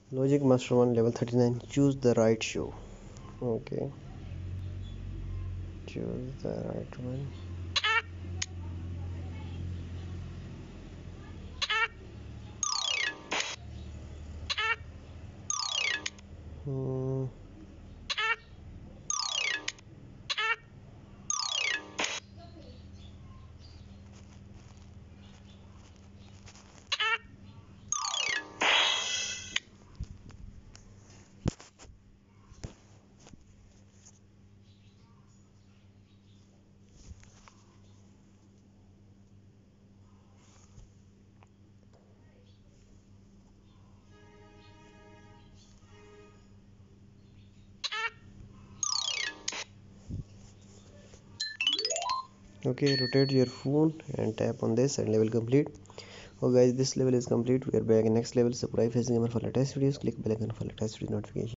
Logic Master 1 level 39. Choose the right show. Okay, choose the right one. Hmm. Okay, rotate your phone and tap on this and level complete. Oh guys, this level is complete. We are back in next level. Subscribe Facing Gamer for latest videos. Click bell icon for latest video notification.